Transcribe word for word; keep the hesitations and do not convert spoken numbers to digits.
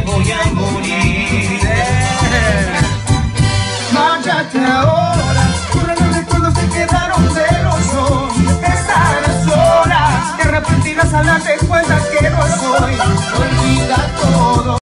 voy a morir. Márchate ahora, solo los recuerdos que quedaron de los dos. Estar sola, te arrepentirás al darte cuenta que no soy.